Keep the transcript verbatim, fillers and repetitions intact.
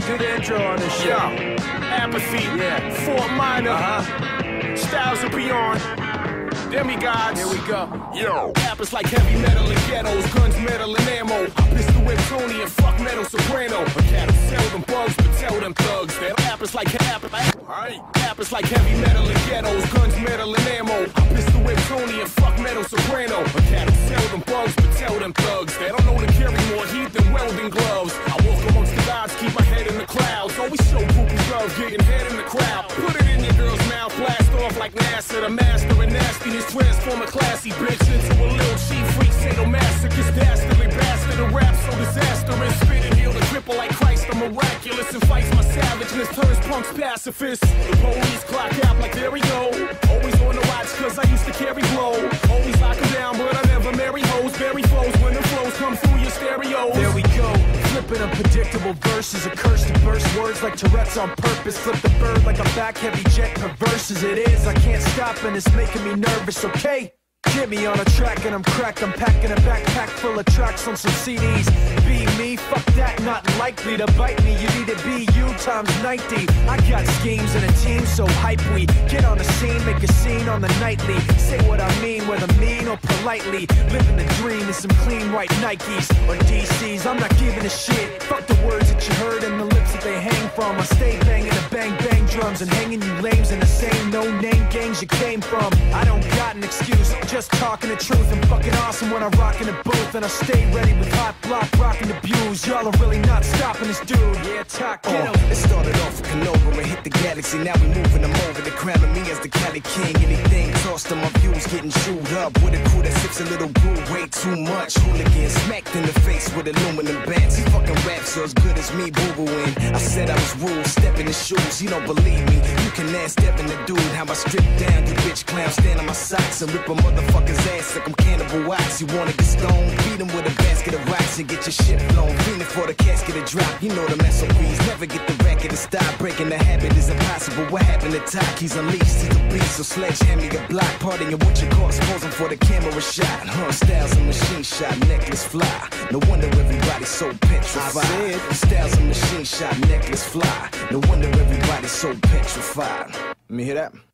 do the intro on this shit. Yo, Apathy, Yeah. Fort Minor, Uh-huh. Styles and Beyond, Demigods. Here we go. Yo, rappers like heavy metal and ghettos, guns, metal, and ammo. I pistol whip Tony and fuck metal soprano. A cat sell them bugs, but tell them thugs that rappers like Alright. Rappers like heavy metal and ghettos, guns, metal, and ammo. I pistol whip Tony and fuck metal soprano. A cat sell them bugs, but tell them thugs that I know to carry more heat than welding gloves. I walk amongst the gods, keep my head in the clouds. Always show groupies love, getting head in the crowd. Put it in your girl's mouth, blast off like NASA. The master of nastiness, transform a classy bitch into a little cheap freak, sadomasochist, dastardly bastard. A rap so disastrous, spit and heal the cripple like Christ. I'm miraculous and fights my savageness, turns punks pacifists. The police clock out like there we go. Always on the watch cause I used to carry blow. Always lock them down but I never marry hoes. Bury flows when the flows come through your stereos. There we go. Flipping unpredictable verses, a curse to burst words like Tourette's on purpose. Flip the bird like a back heavy jet, perverse as it is. I can't stop and it's making me nervous, okay? Get me on a track and I'm cracked. I'm packing a backpack full of tracks on some C Ds. Be me, fuck that, not likely to bite me. You need to be you times ninety. I got schemes and a team so hype we get on the scene, make a scene on the nightly. Say what I mean, whether mean or politely. Living the dream in some clean white Nikes or D Cs. I'm not giving a shit. Fuck the words that you heard and the lips that they hang from. I stay banging the bang bang drums and hanging you lames in the same no name gangs you came from. I don't got an excuse. Just talking the truth, I'm fucking awesome when I rock in the booth. And I stay ready with hot block, rocking the views. Y'all are really not stopping this dude. Yeah, talk, get him. Oh, it started off with Canova and hit the galaxy. Now we moving them over. They're crowning me as the Cali King. Anything tossed to my views, getting chewed up. With a crew that sips a little brew, way too much. Hooligans smacked in the face with aluminum bats. He fucking raps so as good as me, boo-booing. I said I was rude, step in his shoes. You don't believe me, you can ask Step in the dude. How I strip down, you bitch clowns stand on my socks and rip a motherfucker's ass like I'm Cannibal Wax. You wanna get stoned? Beat him with a basket of rocks and get your shit blown. Feeling for the casket to drop. You know the S O Ps. Never get the racket to stop. Breaking the habit is impossible. What happened to Talk? He's unleashed. He's a beast. So sledgehammer your block. Partying with your cars. Posing for the camera shot. Huh, Styles and machine shot. Necklace fly. No wonder everybody's so petrified. I said, Styles and machine shot. Necklace fly. No wonder everybody's so petrified. Let me hear that.